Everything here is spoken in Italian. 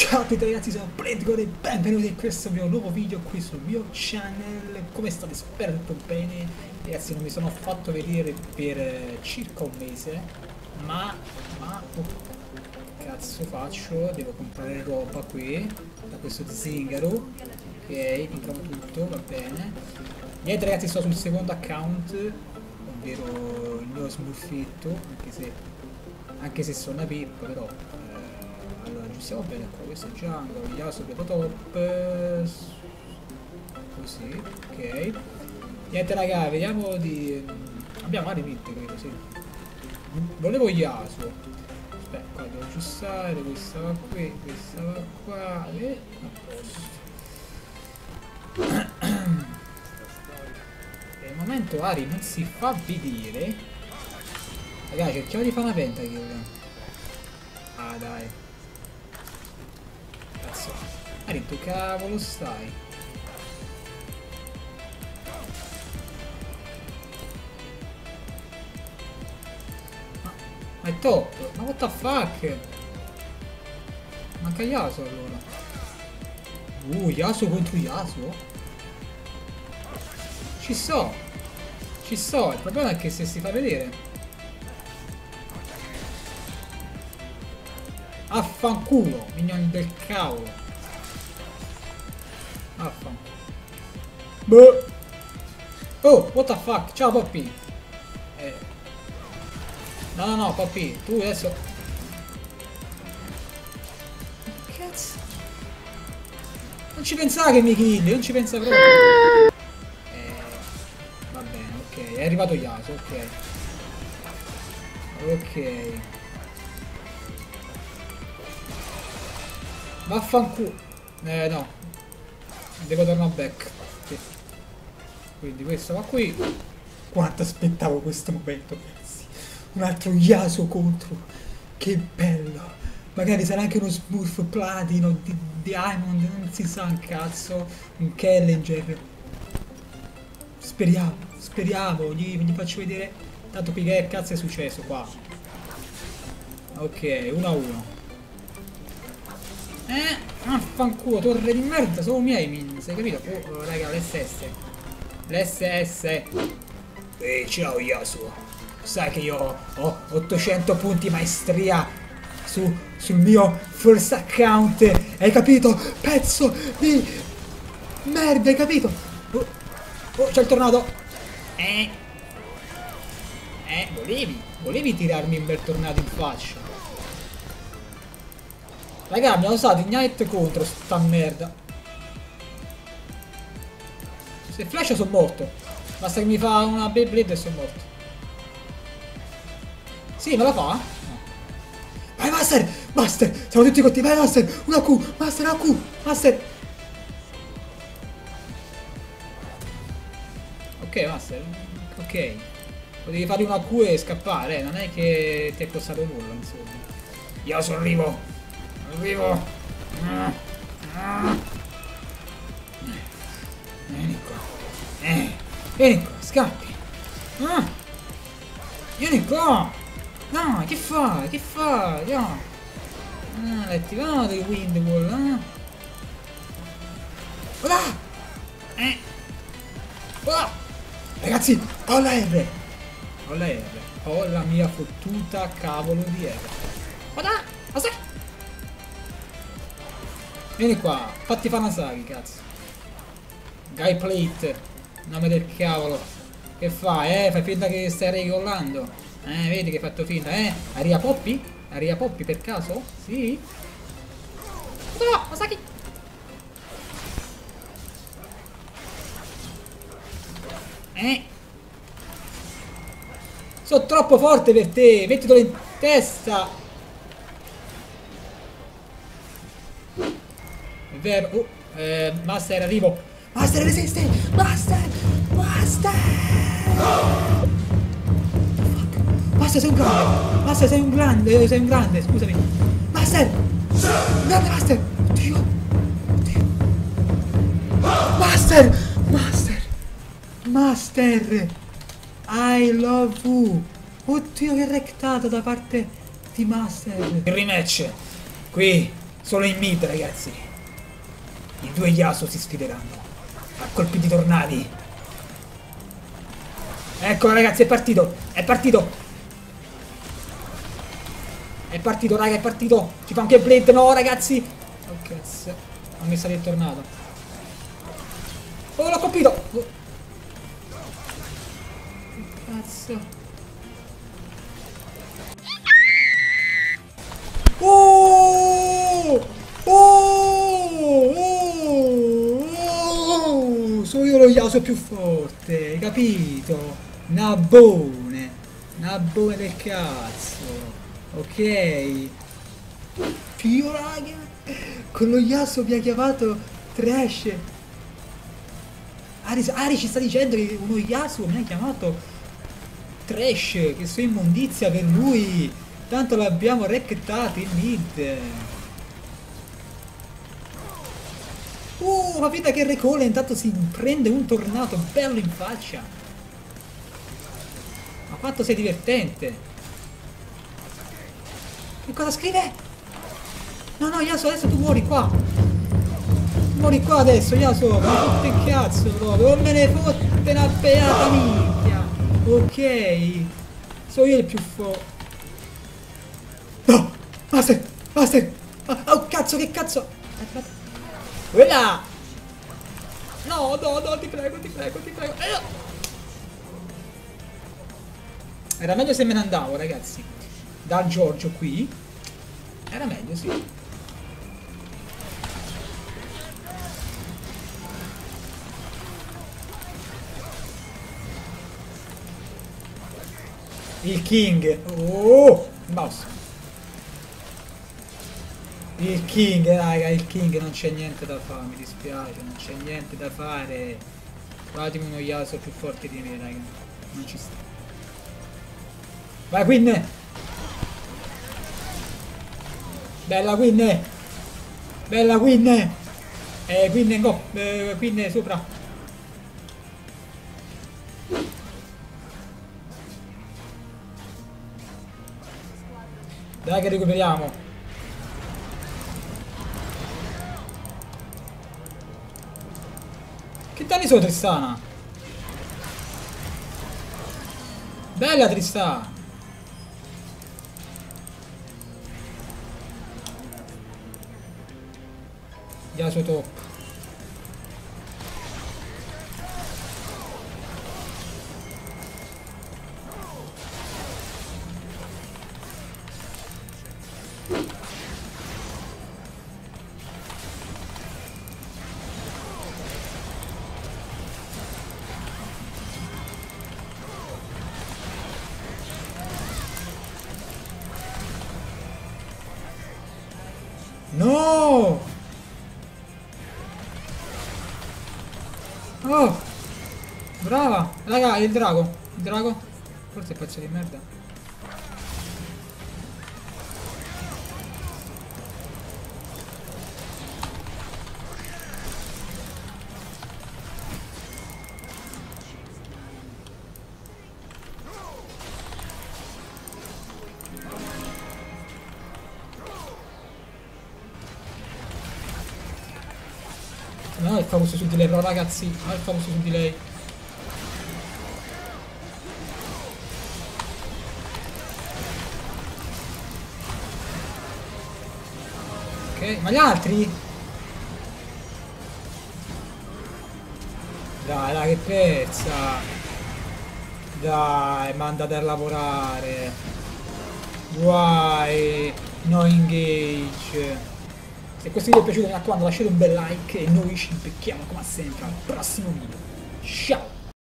Ciao a tutti ragazzi, sono Pledgore e benvenuti in questo mio nuovo video qui sul mio channel. Come state? Spero tutto bene. Ragazzi, non mi sono fatto vedere per circa un mese, ma oh, che cazzo faccio? Devo comprare roba qui da questo zingaro. Ok, compriamo tutto, va bene. Niente ragazzi, sto sul secondo account, ovvero il mio smurfetto, anche se sono una pippa, però allora aggiustiamo bene qua, questo è Django, Yasuo sopra top, così, ok. Niente raga, vediamo di... abbiamo Arimit, credo, sì. Volevo Yasuo. Aspetta, qua devo aggiustare, questa va qui, questa va qua, e a posto. Per il momento Ari non si fa vedere. Ragazzi, cerchiamo di fare una pentakill. Ah dai. Cazzo. Ari, tu cavolo stai? Ma è top. Ma what the fuck? Manca Yasuo allora. Yasuo contro Yasuo? Ci so, il problema è che se si fa vedere. Affanculo, minion del cavolo. Affanculo. Boh. Oh, what the fuck, ciao Poppy. No, Poppy, tu adesso... Cazzo. Non ci pensare che mi kill, non ci pensa proprio. Va bene, ok, è arrivato Yasuo, ok. Ok. Vaffanculo. No. Devo tornare back. Sì. Quindi questo va qui. Quanto aspettavo questo momento, ragazzi. Un altro Yasuo contro. Che bello. Magari sarà anche uno Smurf Platino, Diamond, non si sa un cazzo. Un Challenger. Speriamo, gli faccio vedere. Tanto qui che cazzo è successo qua. Ok, 1-1. Affanculo, torre di merda, sono miei min, hai capito? Oh, raga, l'SS. L'SS. Ciao Yasuo. Sai che io ho 800 punti maestria sul mio first account. Hai capito? Pezzo di merda, hai capito? Oh, c'è il tornado. Volevi tirarmi un bel tornado in faccia. Raga, mi ha usato Ignite contro sta merda. Se flash sono morto. Basta che mi fa una Beyblade e sono morto. Sì, me la fa? No. Vai Master, siamo tutti cotti, vai Master, una Q, Master, una Q, Master. Ok, Master, ok. Potevi fare una Q e scappare, non è che ti è costato nulla, insomma. Io sono arrivo. Vieni qua. Vieni qua, scappi. Vieni qua. No, che fa? Che fa? No. L'hai attivato il Windwall, Ragazzi, ho la R. Ho la mia fottuta cavolo di R. Cosa? Vieni qua, fatti fare una Sagi, cazzo. Guy Plate, nome del cavolo. Che fai? Fai finta che stai regolando. Vedi che hai fatto finta, Aria Poppy? Aria Poppy per caso? Sì? No, Masaki! Sono troppo forte per te, mettitelo in testa! È vero, Master arrivo. Master resiste! Master! Master sei un grande! Master sei un grande, scusami! Master! Grande Master! Oddio! Master! I love you! Oddio che rectata da parte di Master! Il rematch! Qui! Solo in mid, ragazzi. I due Yasuo si sfideranno a colpi di tornadi. Ecco ragazzi, è partito. È partito. È partito, raga, è partito. Ci fa anche Blade, no ragazzi. Oh cazzo. Non mi sa di tornato. Oh, l'ho colpito. Oh. Cazzo. Oh! Oh! Oh! Sono io lo Yasuo più forte, hai capito? Nabone. Nabone del cazzo. Ok. Dio raga. Con lo Yasuo mi ha chiamato Trash. Ari ci sta dicendo che uno Yasuo mi ha chiamato Trash, che sua immondizia per lui. Tanto l'abbiamo rectato in mid. Capita che Recall intanto si prende un tornato bello in faccia. Ma quanto sei divertente. Che cosa scrive? No, no, Yasuo, adesso tu muori qua. Muori qua adesso, Yasuo. Ma fotte il cazzo proprio. Non me ne fotte una beata minchia. Ok. Sono io il più forte. No! Master! Master! Oh cazzo, che cazzo! Quella! No, no, no, ti prego, ti prego, ti prego. Era meglio se me ne andavo, ragazzi. Dal Giorgio qui. Era meglio, sì. Il King. Oh! Mouse. Il King, raga, il King non c'è niente da fare, mi dispiace, non c'è niente da fare. Trovatemi uno Yasuo più forte di me, raga. Non ci sta. Vai, Queen! Bella Queen! Bella Queen! Queen go! Queen sopra! Dai che recuperiamo! Che danni sono Tristana? Bella Tristana! Yasuo top. No! Oh! Brava! Raga, il drago! Il drago? Forse è pezzo di merda. No, il famoso su di lei, però ragazzi, no, il famoso su di lei. Ok, ma gli altri? Dai, dai, che pezza! Dai, ma andate a lavorare. Guai, no engage. Se questo video vi è piaciuto mi raccomando lasciate un bel like e noi ci becchiamo come sempre al prossimo video. Ciao!